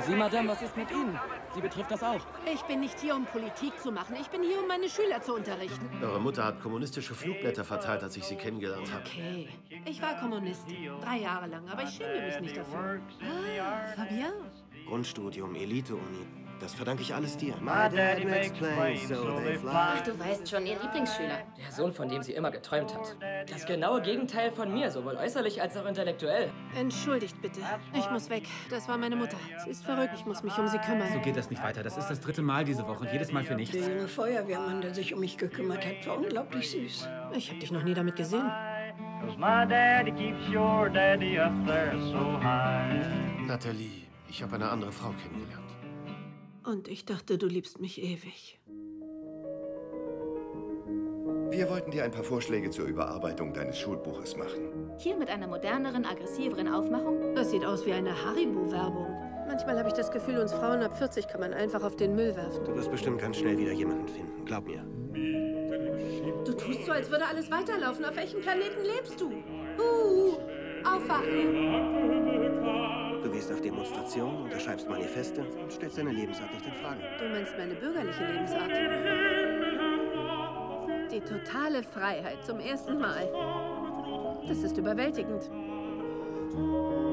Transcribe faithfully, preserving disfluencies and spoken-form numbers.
Und Sie, Madame, was ist mit Ihnen? Sie betrifft das auch. Ich bin nicht hier, um Politik zu machen. Ich bin hier, um meine Schüler zu unterrichten. Eure Mutter hat kommunistische Flugblätter verteilt, als ich sie kennengelernt habe. Okay, ich war Kommunist. Drei Jahre lang, aber ich schäme mich nicht dafür. Ah, Fabien. Grundstudium, Elite-Uni. Das verdanke ich alles dir. My dad makes planes, so they fly. Ach, du weißt schon, ihr Lieblingsschüler. Der Sohn, von dem sie immer geträumt hat. Das genaue Gegenteil von mir, sowohl äußerlich als auch intellektuell. Entschuldigt bitte. Ich muss weg. Das war meine Mutter. Sie ist verrückt. Ich muss mich um sie kümmern. So geht das nicht weiter. Das ist das dritte Mal diese Woche und jedes Mal für nichts. Der junge Feuerwehrmann, der sich um mich gekümmert hat, war unglaublich süß. Ich habe dich noch nie damit gesehen. Nathalie, ich habe eine andere Frau kennengelernt. Und ich dachte, du liebst mich ewig. Wir wollten dir ein paar Vorschläge zur Überarbeitung deines Schulbuches machen. Hier mit einer moderneren, aggressiveren Aufmachung? Das sieht aus wie eine Haribo-Werbung. Manchmal habe ich das Gefühl, uns Frauen ab vierzig kann man einfach auf den Müll werfen. Du wirst bestimmt ganz schnell wieder jemanden finden, glaub mir. Du tust so, als würde alles weiterlaufen. Auf welchem Planeten lebst du? Uh, aufwachen! Du gehst auf Demonstrationen, unterschreibst Manifeste und stellst deine Lebensart nicht in Frage. Du meinst meine bürgerliche Lebensart? Die totale Freiheit zum ersten Mal. Das ist überwältigend.